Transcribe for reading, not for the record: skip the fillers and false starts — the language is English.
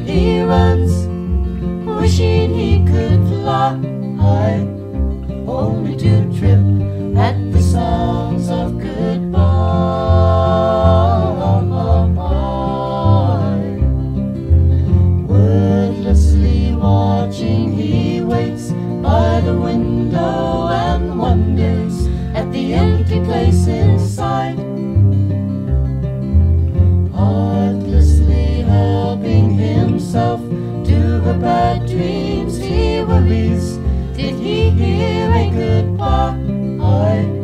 he runs, wishing he could fly, only to trip at the songs of goodbye. Wordlessly watching, he waits by the window and wonders at the empty place inside, heartlessly helping himself to the bad dreams he worries. Did he hear a goodbye?